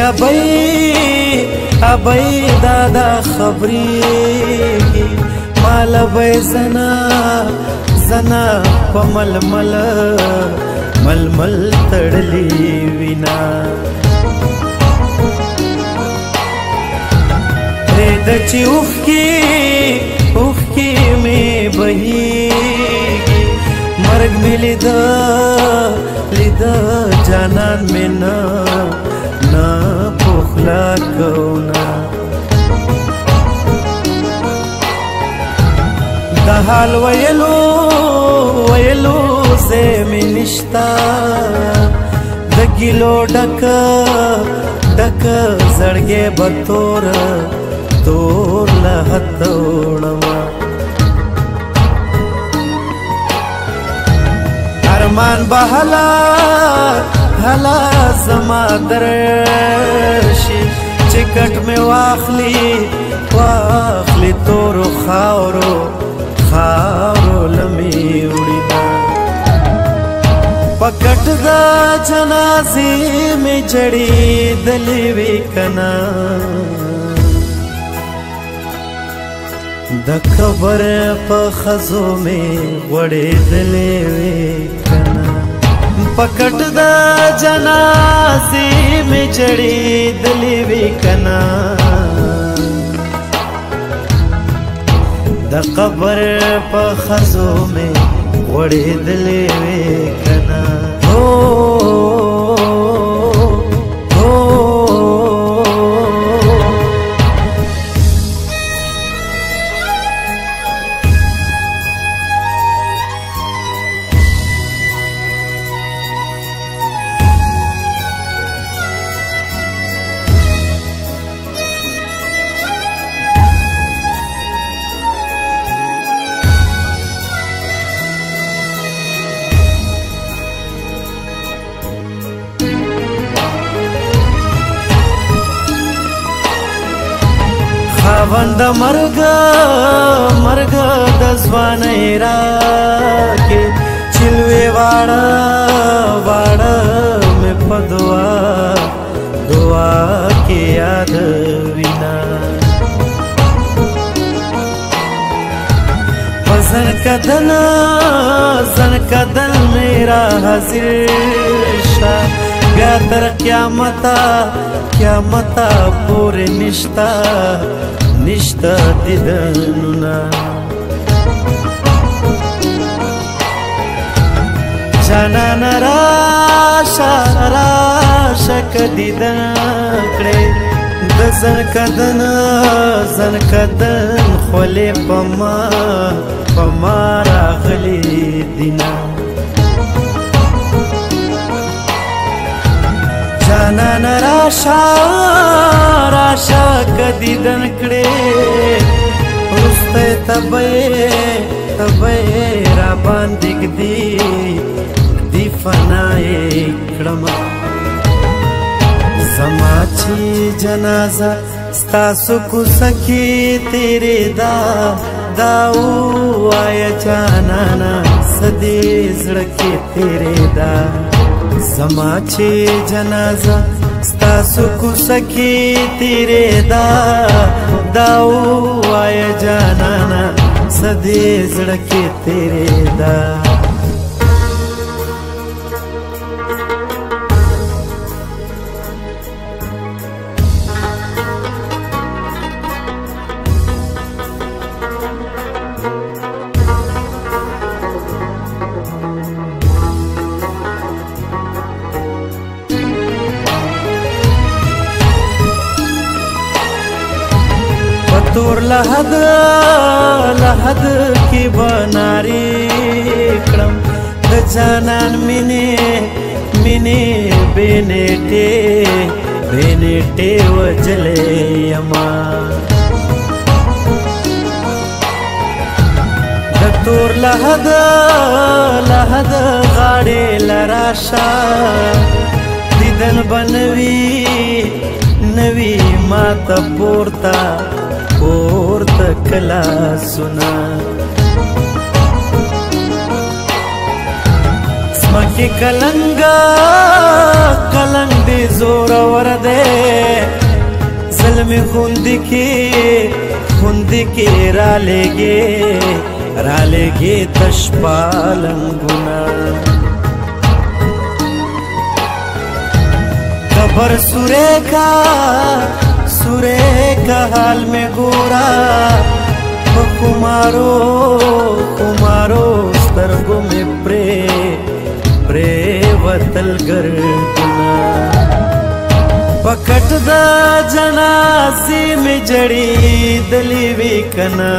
ابي دادا خبري مال بي زنا پمل مل تړلی وینا د چې اوخ کی می بهیږي مرګ می لید جانان می نه پخلا کونا د حال ویلو سے می نشتا د ګلو ډک زړګې بتور لهتوړما ارمان بهلا زما درشي چکټ می واخلی تور خاورو لمی وړینا پکټ دا جنازې می جړې دلې وی کنا د قبر په خزو می وړې دلې وی کنا پکټ دا جنازې می جړې دلې وی کنا د قبر په خزو می وړې دلې وی کنا خاوند مرګ د ځوانۍ راکې چلوې واړه مې په دعا کې یاد وینا په زن کدن میرا حاضر شه بیا تر قیامتا پورې نشتا دیدنونا جانان راشه که دیدن کړې د زن کدن خولې په ما راغلی دینا جانان راشه که دیدن کړې وروسته تبه را باندې ږدي فنای کړم زما چې جنازه ستاسو کوڅه کې تیرې دا ووایه جانانه څه دې زړه کې تیرې دا زما چې جنازه ستاسو کوڅه کې تیرې دا ووایه جانانه څه دې زړه کې تیرې دا تور لحد کی بناری کړم د جانان مینې بینټې وجلې یما د تور لحد غاړې لراشه دیدن بنوي ما ته پورته کلا سنا मकी कलंगा कलंग दे जोर वर दे जलमी खुंदी के रालेगे तशपालंगुना खबर सुरे का हाल में गोरा कुमारो स्तरगो में प्रे वतल गर्दना पकट दा जनाजी में जड़ी दलीवी कना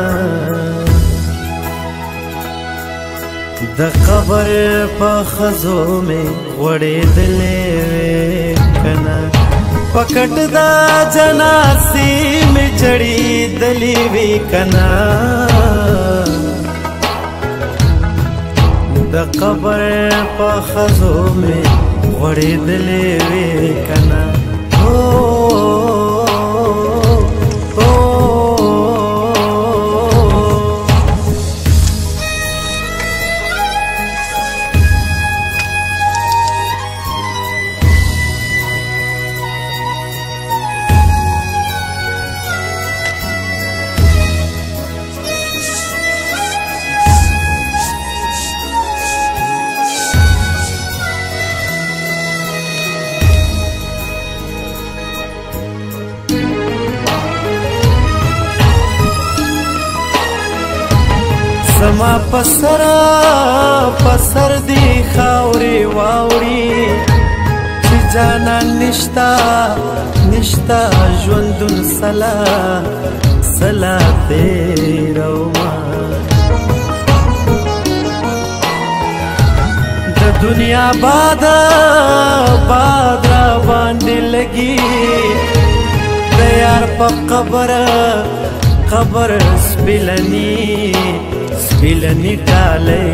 द खबर पखजो में वड़े दले कना पकट दा जनासी में जड़ी दलीवी कना द खबर पखजो में वड़े दले कना समा पसर दी खावरी वावरी ची जाना निश्ता ژوندون सला तेरा द दुनिया बादरा बांधे लगी दयार प खबर स्पिलनी डाले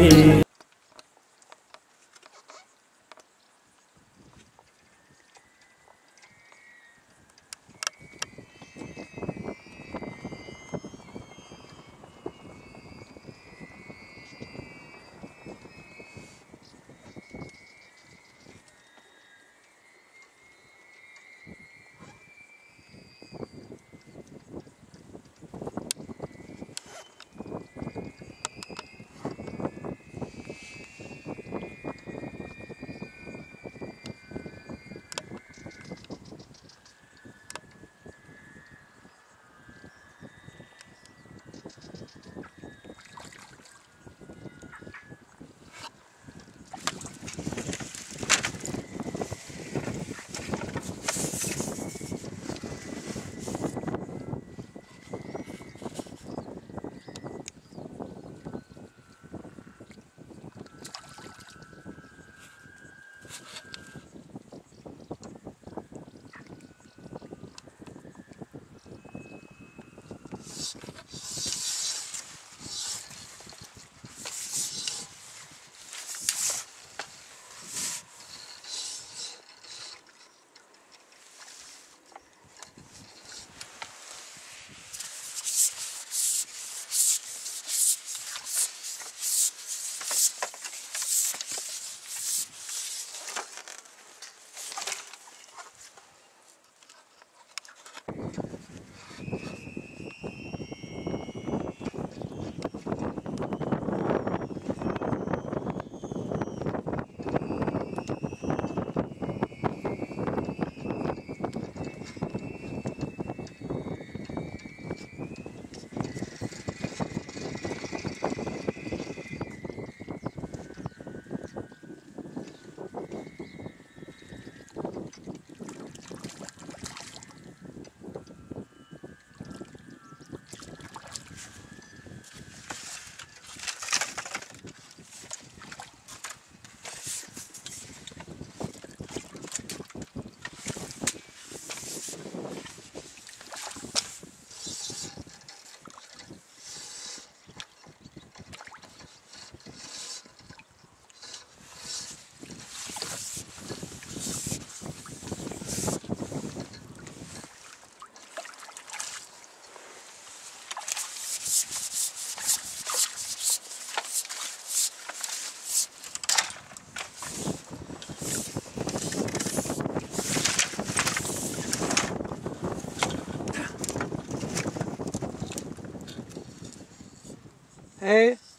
ए